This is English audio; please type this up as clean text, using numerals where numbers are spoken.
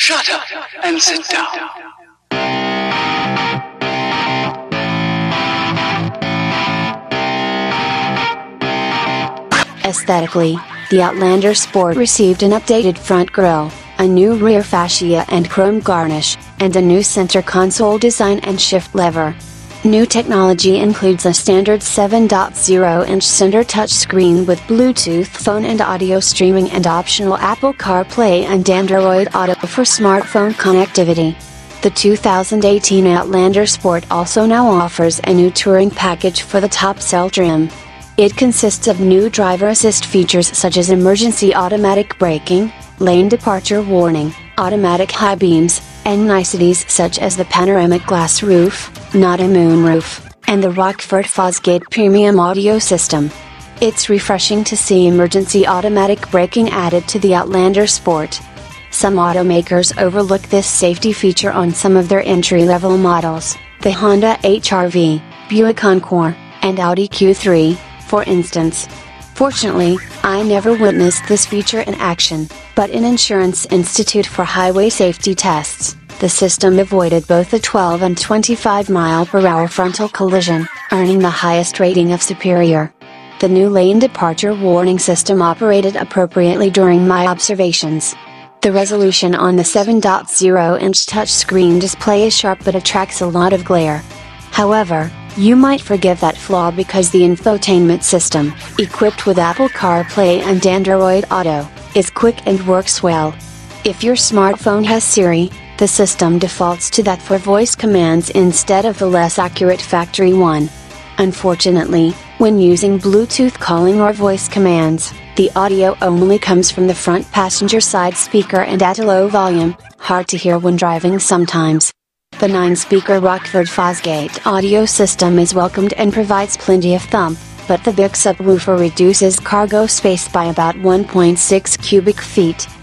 Shut up and sit down. Aesthetically, the Outlander Sport received an updated front grille, a new rear fascia and chrome garnish, and a new center console design and shift lever. New technology includes a standard 7.0-inch center touchscreen with Bluetooth phone and audio streaming and optional Apple CarPlay and Android Auto for smartphone connectivity. The 2018 Outlander Sport also now offers a new touring package for the top-sell trim. It consists of new driver assist features such as emergency automatic braking, lane departure warning, automatic high beams, and niceties such as the panoramic glass roof, not a moonroof, and the Rockford Fosgate premium audio system. It's refreshing to see emergency automatic braking added to the Outlander Sport. Some automakers overlook this safety feature on some of their entry-level models, the Honda HR-V, Buick Encore, and Audi Q3, for instance. Fortunately, I never witnessed this feature in action, but in Insurance Institute for Highway Safety tests, the system avoided both a 12 and 25 mph frontal collision, earning the highest rating of superior. The new lane departure warning system operated appropriately during my observations. The resolution on the 7.0-inch touchscreen display is sharp but attracts a lot of glare. However, you might forgive that flaw because the infotainment system, equipped with Apple CarPlay and Android Auto, is quick and works well. If your smartphone has Siri, the system defaults to that for voice commands instead of the less accurate factory one. Unfortunately, when using Bluetooth calling or voice commands, the audio only comes from the front passenger side speaker and at a low volume, hard to hear when driving sometimes. The 9-speaker Rockford Fosgate audio system is welcomed and provides plenty of thump, but the big subwoofer reduces cargo space by about 1.6 cubic feet.